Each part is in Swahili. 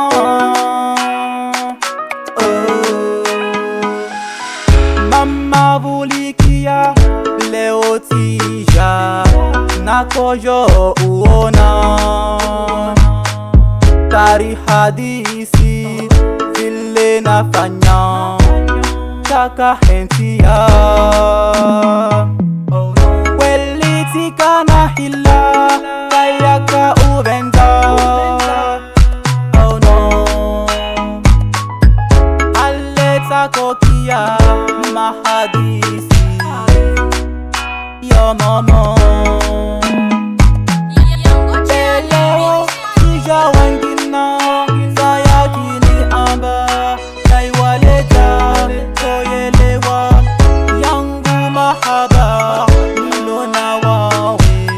Mama vulikia leo tija nakojo uona tari hadisi vile nafanya taka hentia welitika na hila kayaka uvenda. Oh no, aleta kokia mahadisi yo mama leo tija wengina saya kini amba naiwaleta toyelewa yangu mahaba nilona wawe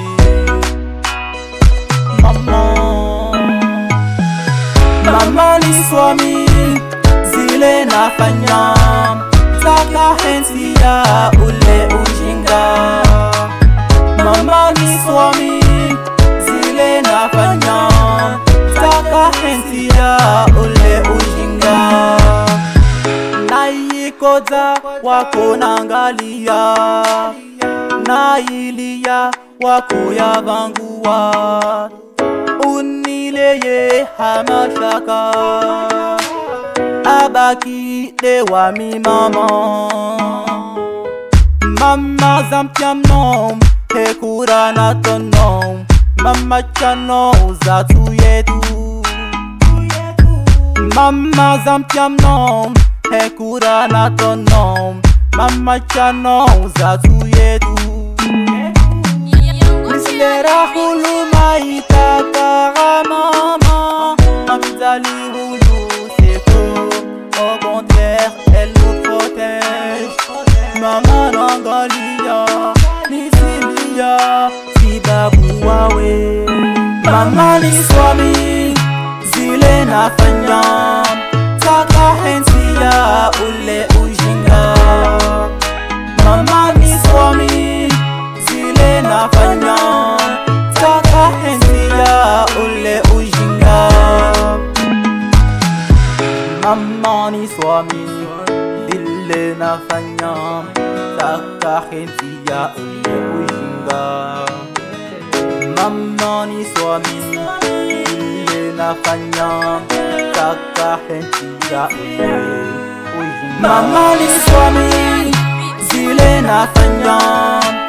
mama ni swami zile nafanya taka hensia ule ujinga. Mama ni swami zile nafanya taka hensia ule ujinga. Naikoza wako nangalia nailia wako ya vangua unileye hamashaka abaki dewa mi mama. Mama zampiam nom hekura na tonom mama chano zatu yetu. Mama zampiam nom hekura na tonom mama chano zatu yetu. Mislera hulu maitaka mama amzali hulu seko. Au contraire, elle nous protège. Maman nangalia, nisilia, tibabu wawe. Maman ni swami, zile nafanya taka hensia ule ujinga. Maman ni swami, zile nafanya taka hensia ule ujinga. Mama ni swami vile nafanya taka hensia ule ujinga. Mama ni swami vile nafanya taka hensia ule ujinga. Mama ni swami zile nafanya